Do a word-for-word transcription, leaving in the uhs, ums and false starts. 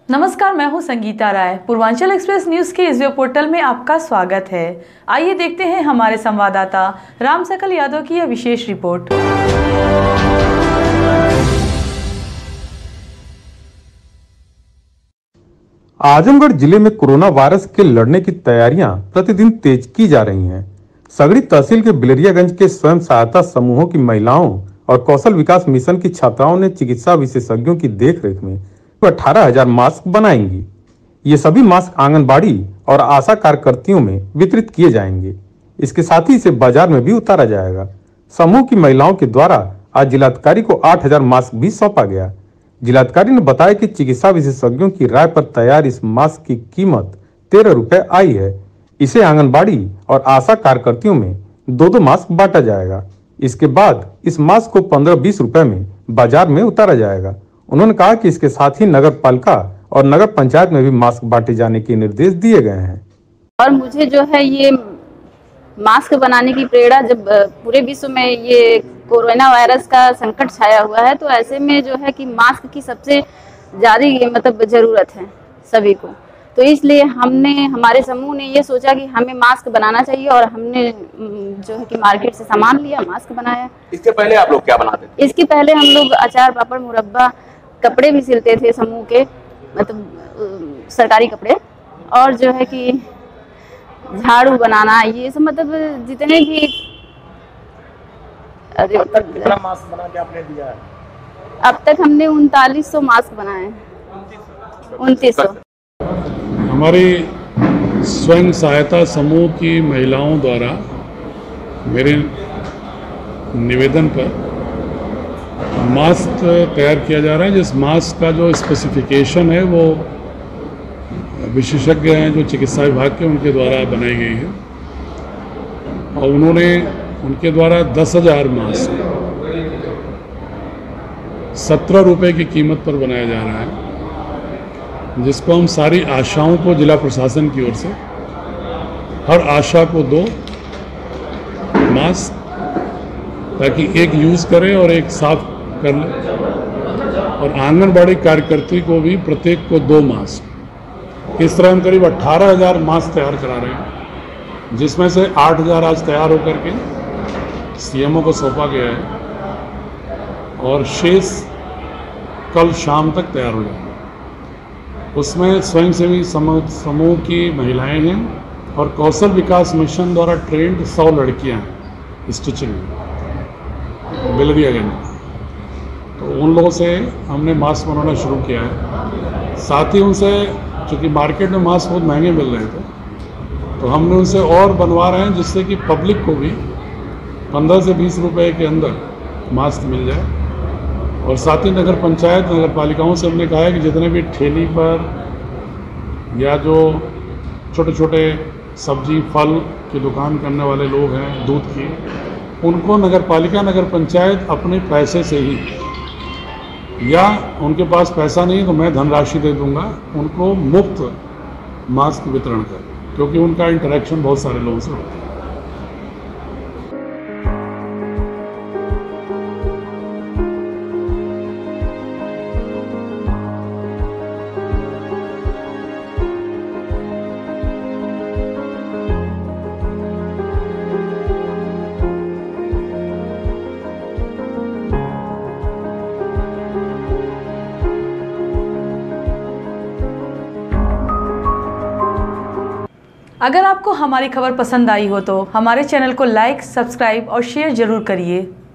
नमस्कार, मैं हूं संगीता राय। पूर्वांचल एक्सप्रेस न्यूज के इस वेब पोर्टल में आपका स्वागत है। आइए देखते हैं हमारे संवाददाता राम सकल यादव की यह विशेष रिपोर्ट। आजमगढ़ जिले में कोरोना वायरस के लड़ने की तैयारियां प्रतिदिन तेज की जा रही हैं। सगड़ी तहसील के बिलरियागंज के स्वयं सहायता समूहों की महिलाओं और कौशल विकास मिशन की छात्राओं ने चिकित्सा विशेषज्ञों की देखरेख में अठारह हजार मास्क बनाएंगी। ये सभी मास्क आंगनबाड़ी और आशा कार्यकर्तियों में वितरित किए जाएंगे। इसके साथ ही इसे बाजार में भी उतारा जाएगा। समूह की महिलाओं के द्वारा आज जिलाधिकारी को आठ हजार मास्क भी सौंपा गया। जिलाधिकारी ने बताया कि चिकित्सा विशेषज्ञों की राय पर तैयार इस मास्क की कीमत तेरह रुपए आई है। इसे आंगनबाड़ी और आशा कार्यकर्तियों में दो दो मास्क बांटा जाएगा। इसके बाद इस मास्क को पंद्रह बीस रुपए में बाजार में उतारा जाएगा। उन्होंने कहा कि इसके साथ ही नगर पालिका और नगर पंचायत में भी मास्क बांटे जाने के निर्देश दिए गए हैं। और मुझे जो है ये मास्क बनाने की प्रेरणा, जब पूरे विश्व में ये कोरोना वायरस का संकट छाया हुआ है, तो ऐसे में जो है कि मास्क की सबसे ज़्यादा मतलब ज़रूरत है सभी को। तो इसलिए हमने हमारे समूह ने ये सोचा कि हमें मास्क बनाना चाहिए और हमने जो है कि मार्केट से सामान लिया, मास्क बनाया। इसके पहले आप लोग क्या बनाते थे? इसके पहले हम लोग अचार, पापड़, मुरब्बा, कपड़े भी सिलते थे समूह के, मतलब सरकारी कपड़े, और जो है कि झाड़ू बनाना, ये सब मतलब जितने भी। अरे कितना मास्क बना के आपने दिया है? अब तक हमने उनतालीस सौ मास्क बनाए, उनतीस सौ। हमारी स्वयं सहायता समूह की महिलाओं द्वारा मेरे निवेदन पर मास्क तैयार किया जा रहा है। जिस मास्क का जो स्पेसिफिकेशन है वो विशेषज्ञ हैं जो चिकित्सा विभाग के, उनके द्वारा बनाई गई है। और उन्होंने उनके द्वारा दस हजार मास्क सत्रह रुपये की कीमत पर बनाया जा रहा है, जिसको हम सारी आशाओं को जिला प्रशासन की ओर से हर आशा को दो मास्क, ताकि एक यूज़ करें और एक साफ कर ले। और आंगनबाड़ी कार्यकर्ती को भी प्रत्येक को दो मास्क। इस तरह हम करीब अट्ठारह हजार मास्क तैयार करा रहे हैं, जिसमें से आठ हजार आज तैयार होकर के सीएमओ को सौंपा गया है और शेष कल शाम तक तैयार हो जाएगा। उसमें स्वयंसेवी समूह समूह की महिलाएं हैं और कौशल विकास मिशन द्वारा ट्रेंड सौ लड़कियां हैं स्टिचिंग में बिलरियागंज। तो उन लोगों से हमने मास्क बनाना शुरू किया है। साथ ही उनसे, चूँकि मार्केट में मास्क बहुत महंगे मिल रहे थे, तो हमने उनसे और बनवा रहे हैं, जिससे कि पब्लिक को भी पंद्रह से बीस रुपए के अंदर मास्क मिल जाए। और साथ ही नगर पंचायत, नगर पालिकाओं से हमने कहा है कि जितने भी ठेली पर या जो छोटे छोटे सब्जी फल की दुकान करने वाले लोग हैं दूध की, उनको नगर पालिका, नगर पंचायत अपने पैसे से ही, या उनके पास पैसा नहीं तो मैं धनराशि दे दूंगा, उनको मुफ्त मास्क वितरण कर, क्योंकि उनका इंटरेक्शन बहुत सारे लोगों से होता है। अगर आपको हमारी खबर पसंद आई हो तो हमारे चैनल को लाइक, सब्सक्राइब और शेयर जरूर करिए।